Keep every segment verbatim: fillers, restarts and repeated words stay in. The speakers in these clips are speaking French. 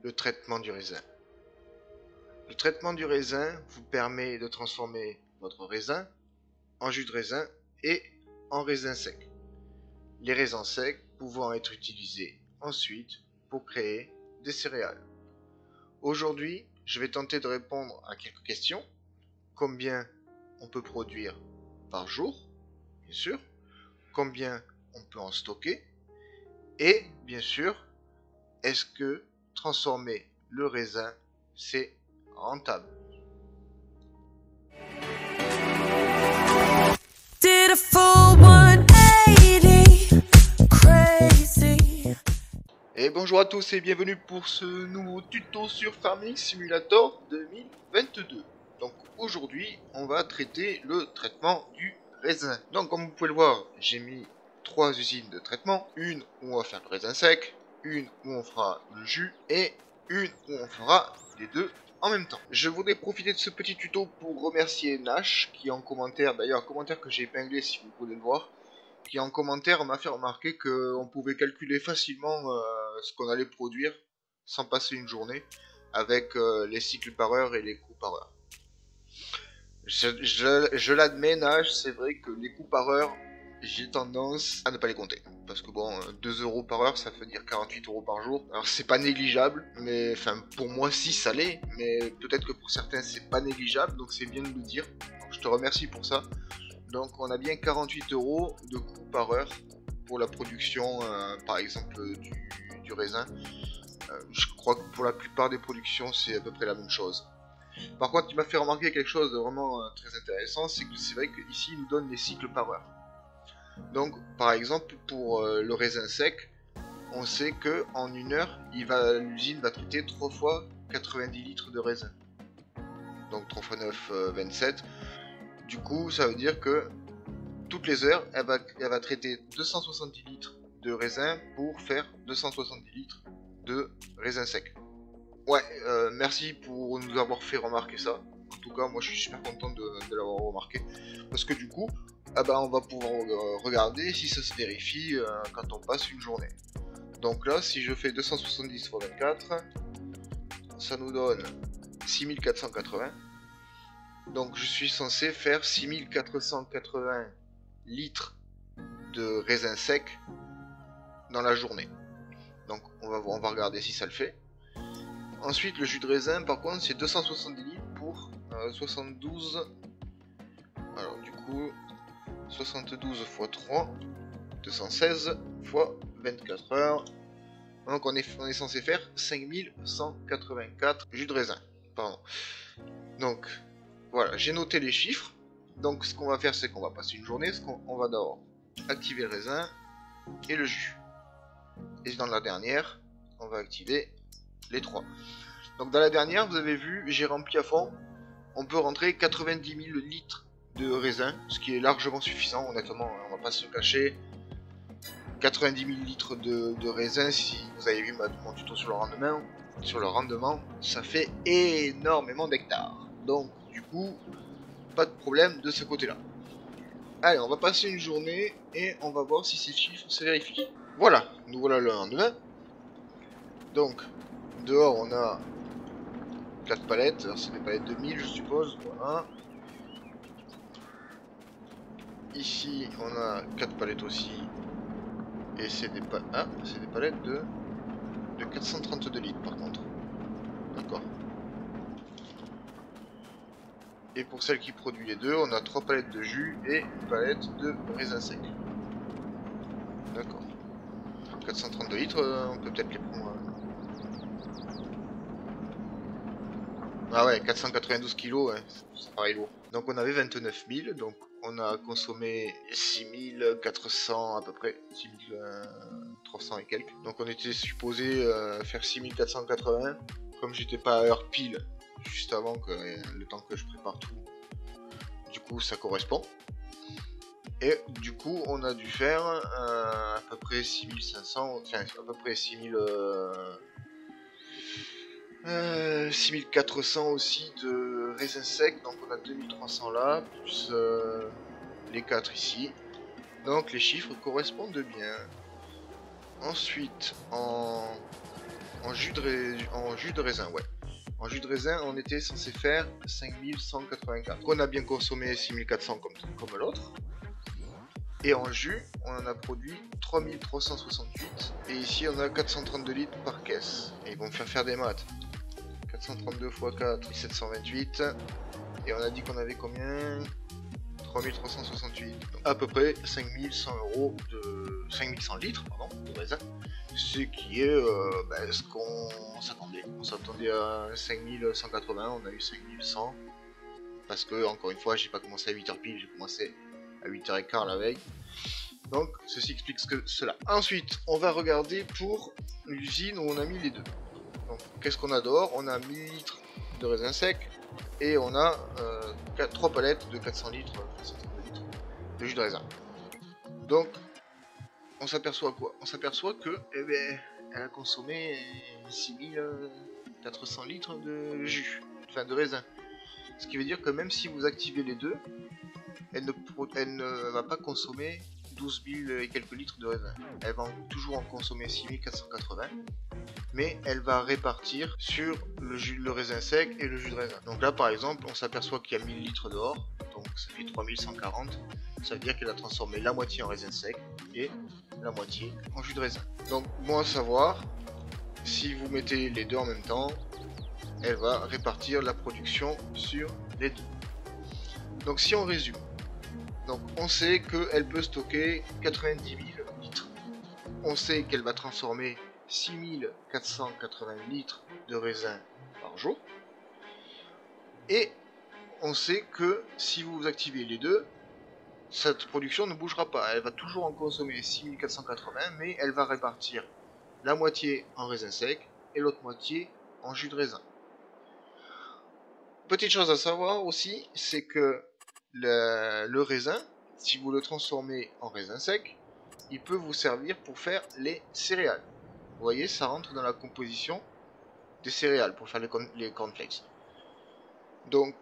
le traitement du raisin. Le traitement du raisin vous permet de transformer votre raisin en jus de raisin et en raisin sec. Les raisins secs pouvant être utilisés ensuite pour créer des céréales. Aujourd'hui, je vais tenter de répondre à quelques questions. Combien on peut produire par jour, bien sûr. Combien on peut en stocker. Et, bien sûr, est-ce que transformer le raisin, c'est rentable? Did a full one eighty, crazy. Et bonjour à tous et bienvenue pour ce nouveau tuto sur Farming Simulator deux mille vingt-deux. Donc aujourd'hui, on va traiter le traitement du raisin. Donc comme vous pouvez le voir, j'ai mis trois usines de traitement. Une où on va faire le raisin sec, une où on fera le jus et une où on fera les deux en même temps. Je voudrais profiter de ce petit tuto pour remercier Nash qui en commentaire, d'ailleurs un commentaire que j'ai épinglé si vous voulez le voir, qui en commentaire m'a fait remarquer qu'on pouvait calculer facilement euh, ce qu'on allait produire sans passer une journée avec euh, les cycles par heure et les coûts par heure. Je, je, je l'admets Nash, c'est vrai que les coûts par heure, j'ai tendance à ne pas les compter. Parce que bon, deux euros par heure, ça veut dire quarante-huit euros par jour. Alors c'est pas négligeable, mais enfin pour moi si ça l'est, mais peut-être que pour certains c'est pas négligeable, donc c'est bien de le dire. Donc, je te remercie pour ça. Donc on a bien quarante-huit euros de coût par heure pour la production, euh, par exemple du, du raisin. Euh, je crois que pour la plupart des productions c'est à peu près la même chose. Par contre, il m'a fait remarquer quelque chose de vraiment euh, très intéressant, c'est que c'est vrai qu'ici il nous donne les cycles par heure. Donc, par exemple, pour euh, le raisin sec, on sait que en une heure, l'usine va traiter trois fois quatre-vingt-dix litres de raisin. Donc trois fois neuf, euh, vingt-sept. Du coup, ça veut dire que toutes les heures, elle va, elle va traiter deux cent soixante-dix litres de raisin pour faire deux cent soixante-dix litres de raisin sec. Ouais, euh, merci pour nous avoir fait remarquer ça. En tout cas, moi je suis super content de, de l'avoir remarqué. Parce que du coup, ah bah, on va pouvoir euh, regarder si ça se vérifie euh, quand on passe une journée. Donc là, si je fais deux cent soixante-dix fois vingt-quatre, ça nous donne six mille quatre cent quatre-vingts. Donc je suis censé faire six mille quatre cent quatre-vingts litres de raisin sec dans la journée. Donc on va, on va regarder si ça le fait. Ensuite, le jus de raisin, par contre, c'est deux cent soixante-dix litres pour euh, soixante-douze. Alors du coup, soixante-douze fois trois, deux cent seize fois vingt-quatre heures. Donc on est, on est censé faire cinq mille cent quatre-vingt-quatre jus de raisin. Pardon. Donc voilà, j'ai noté les chiffres. Donc ce qu'on va faire, c'est qu'on va passer une journée. On, on va d'abord activer le raisin et le jus. Et dans la dernière, on va activer les trois. Donc dans la dernière, vous avez vu, j'ai rempli à fond. On peut rentrer quatre-vingt-dix mille litres de raisin, ce qui est largement suffisant, honnêtement, on va pas se cacher. quatre-vingt-dix mille litres de, de raisin, si vous avez vu ma, mon tuto sur le rendement, sur le rendement, ça fait énormément d'hectares. Donc du coup, pas de problème de ce côté-là. Allez, on va passer une journée et on va voir si ces chiffres se vérifient. Voilà, nous voilà le lendemain. Donc, dehors on a quatre palettes, alors c'est des palettes de mille je suppose, voilà. Ici on a quatre palettes aussi, et c'est des, pa ah, des palettes de, de quatre cent trente-deux litres par contre. D'accord. Et pour celle qui produit les deux, on a trois palettes de jus et une palette de raisin sec. D'accord. quatre cent trente-deux litres, euh, on peut peut-être les prendre. Euh... Ah ouais, quatre cent quatre-vingt-douze kilos, ouais, c'est pareil lourd. Donc on avait vingt-neuf mille, donc on a consommé six mille quatre cents à peu près, six mille trois cents et quelques. Donc on était supposé euh, faire six mille quatre cent quatre-vingts, comme j'étais pas à heure pile, juste avant que euh, le temps que je prépare tout, du coup ça correspond. Et du coup on a dû faire euh, à peu près six mille cinq cents, enfin à peu près six mille... Euh, Euh, six mille quatre cents aussi de raisin sec, donc on a deux mille trois cents là, plus euh, les quatre ici. Donc les chiffres correspondent bien. Ensuite, en, en jus de, rais... en jus de raisin, ouais. En jus de raisin, on était censé faire cinq mille cent quatre-vingt-quatre. On a bien consommé six mille quatre cents comme, comme l'autre. Et en jus, on en a produit trois mille trois cent soixante-huit. Et ici, on a quatre cent trente-deux litres par caisse. Et ils vont me faire faire des maths. quatre cent trente-deux fois quatre, sept cent vingt-huit. Et on a dit qu'on avait combien? trois mille trois cent soixante-huit. Donc à peu près cinq mille cent euros de... cinq mille cent litres, pardon, de raisin. Ce qui est euh, ben, ce qu'on s'attendait. On s'attendait à cinq mille cent quatre-vingts, on a eu cinq mille cent. Parce que, encore une fois, j'ai pas commencé à huit heures pile, j'ai commencé à huit heures quinze la veille. Donc, ceci explique ce que, cela. Ensuite, on va regarder pour l'usine où on a mis les deux. Donc, qu'est-ce qu'on a dehors? On a mille litres de raisin sec et on a euh, quatre, trois palettes de quatre cents litres, quatre cent trente litres de jus de raisin. Donc, on s'aperçoit quoi? On s'aperçoit que, eh ben, elle a consommé six mille quatre cents litres de jus, enfin de raisin. Ce qui veut dire que même si vous activez les deux, elle ne, elle ne va pas consommer douze mille et quelques litres de raisin. Elle va toujours en consommer six mille quatre cent quatre-vingts, mais elle va répartir sur le, jus, le raisin sec et le jus de raisin. Donc là par exemple, on s'aperçoit qu'il y a mille litres dehors, donc ça fait trois mille cent quarante. Ça veut dire qu'elle a transformé la moitié en raisin sec et la moitié en jus de raisin. Donc bon à savoir, si vous mettez les deux en même temps, elle va répartir la production sur les deux. Donc si on résume, donc on sait qu'elle peut stocker quatre-vingt-dix mille litres. On sait qu'elle va transformer six mille quatre cent quatre-vingts litres de raisin par jour. Et on sait que si vous activez les deux, cette production ne bougera pas. Elle va toujours en consommer six mille quatre cent quatre-vingts, mais elle va répartir la moitié en raisin sec et l'autre moitié en jus de raisin. Petite chose à savoir aussi, c'est que le, le raisin, si vous le transformez en raisin sec, il peut vous servir pour faire les céréales. Vous voyez, ça rentre dans la composition des céréales pour faire les, corn les cornflakes. Donc,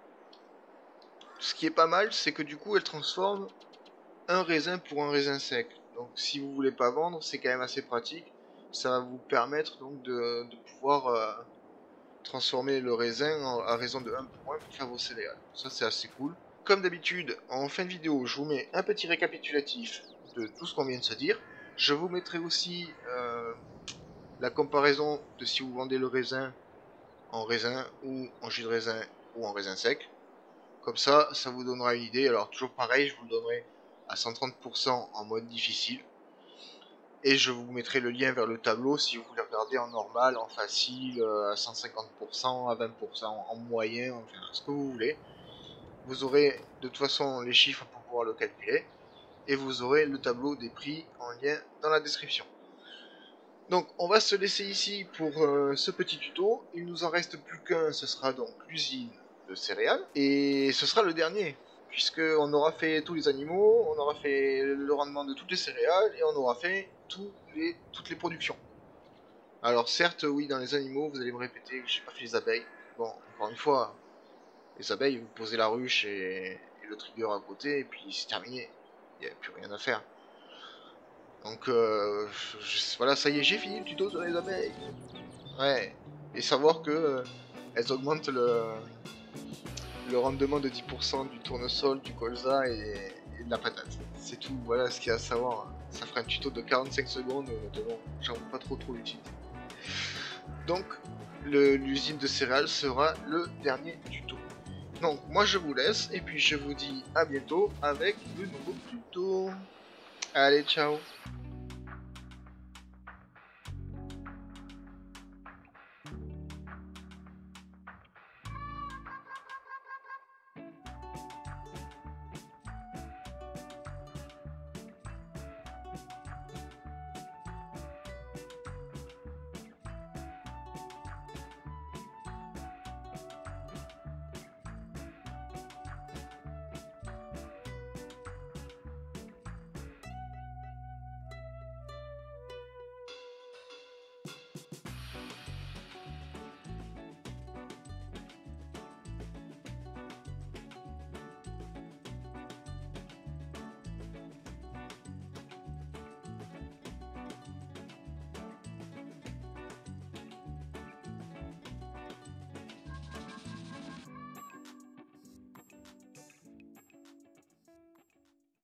ce qui est pas mal, c'est que du coup, elle transforme un raisin pour un raisin sec. Donc, si vous voulez pas vendre, c'est quand même assez pratique. Ça va vous permettre donc de, de pouvoir euh, transformer le raisin en, à raison de un pour un pour faire vos céréales. Ça, c'est assez cool. Comme d'habitude, en fin de vidéo, je vous mets un petit récapitulatif de tout ce qu'on vient de se dire. Je vous mettrai aussi euh, la comparaison de si vous vendez le raisin en raisin ou en jus de raisin ou en raisin sec. Comme ça, ça vous donnera une idée. Alors toujours pareil, je vous le donnerai à cent trente pour cent en mode difficile. Et je vous mettrai le lien vers le tableau si vous voulez regarder en normal, en facile, à cent cinquante pour cent, à vingt pour cent, en moyen, enfin ce que vous voulez. Vous aurez de toute façon les chiffres pour pouvoir le calculer. Et vous aurez le tableau des prix en lien dans la description. Donc on va se laisser ici pour euh, ce petit tuto. Il nous en reste plus qu'un, ce sera donc l'usine de céréales. Et ce sera le dernier, puisqu'on aura fait tous les animaux, on aura fait le rendement de toutes les céréales, et on aura fait tous les, toutes les productions. Alors certes, oui, dans les animaux, vous allez me répéter que j'ai pas fait les abeilles. Bon, encore une fois, les abeilles, vous posez la ruche et, et le trigger à côté, et puis c'est terminé. Il n'y a plus rien à faire. Donc euh, je, voilà, ça y est, j'ai fini le tuto sur les abeilles. Ouais, et savoir que euh, elles augmentent le, le rendement de dix pour cent du tournesol, du colza et, et de la patate. C'est tout, voilà ce qu'il y a à savoir. Ça fera un tuto de quarante-cinq secondes de long, j'en vois pas trop trop l'utilité. Donc l'usine de céréales sera le dernier tuto. Donc moi je vous laisse et puis je vous dis à bientôt avec le nouveau tuto. Allez, ciao.